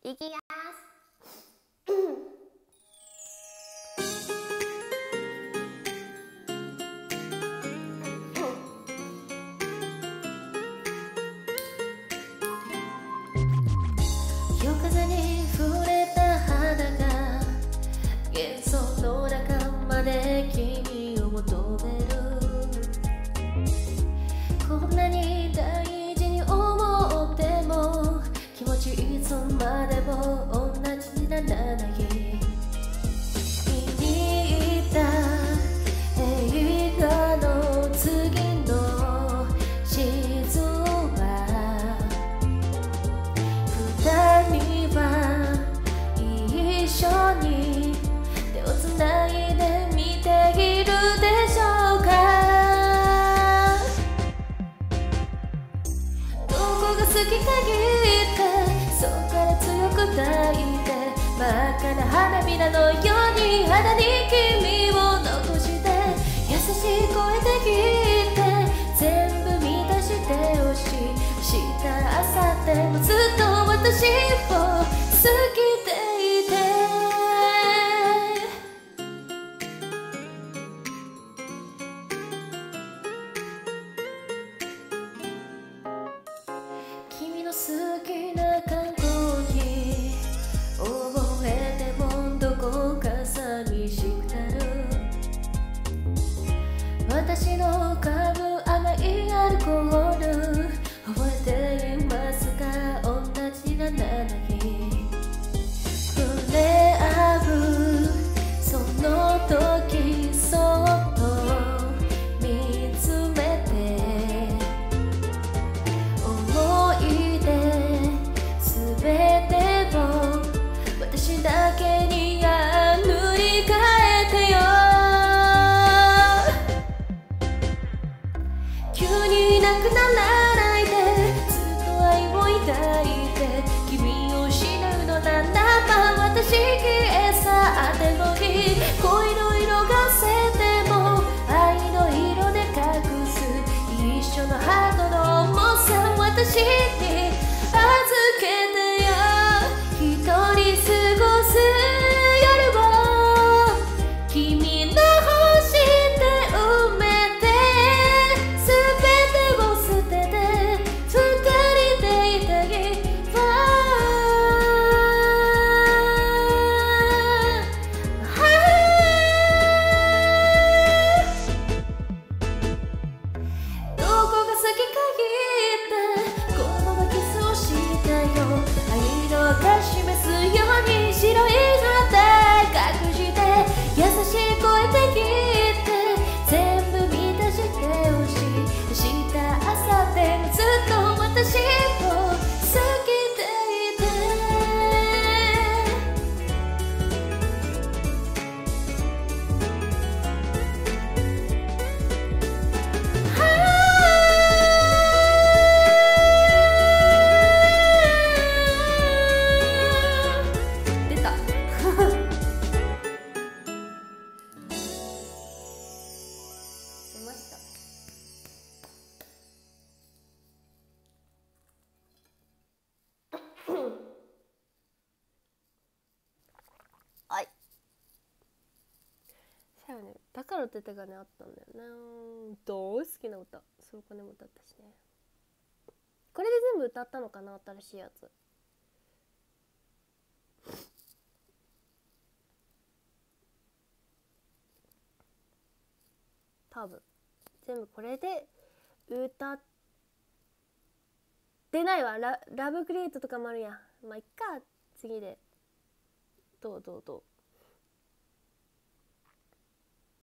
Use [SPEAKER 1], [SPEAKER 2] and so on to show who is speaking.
[SPEAKER 1] いきやす夜風に触れた肌が幻想の中まで君を求める。こんなに大事に思っても気持ちいつまでも同じにならない。見に行った映画の次のシーズンは二人は一緒に手をつないで見ているでしょうか。どこが好きか言ってそこから強く抱いて真っ赤な花びらのように肌に君を残して優しい声で言って全部満たしてほしい。明日明後日もずっと私を好きでいて。君の好きな缶コーヒー覚えてもどこか寂しくなる。私の噛む甘いアルコール覚えていますか。同じにならない触れ合うその時そっと見つめて思い出すべてを私だけに塗り替えてよ。急にいなくならないでずっと愛を抱いて君を失うのならば私消え去ってもいい。恋の色がせても愛の色で隠す一緒のハートの重さ私に預けてよ。一人過ごす夜を君の星で埋めて全てを捨てて二人でいたいどこが好きか言ってこのままキスをしたよ。愛の証示すように白い肌隠して優しい声で言って全部満たしてほしい。明日明後日もずっと私を好きでいて。出た出ました。はい。そうよね。だからって手がねあったんだよね。大好きな歌。そうかねも歌ったしね。これで全部歌ったのかな新しいやつ。多分全部これで歌ってないわ。ラブクリエイトとかもあるやん。まあいっか次でどう